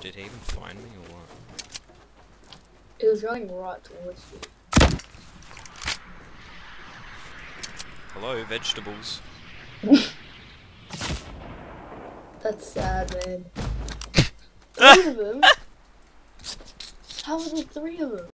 Did he even find me or what? It was running right towards you. Hello, vegetables. That's sad, man. Three of them? How are there three of them?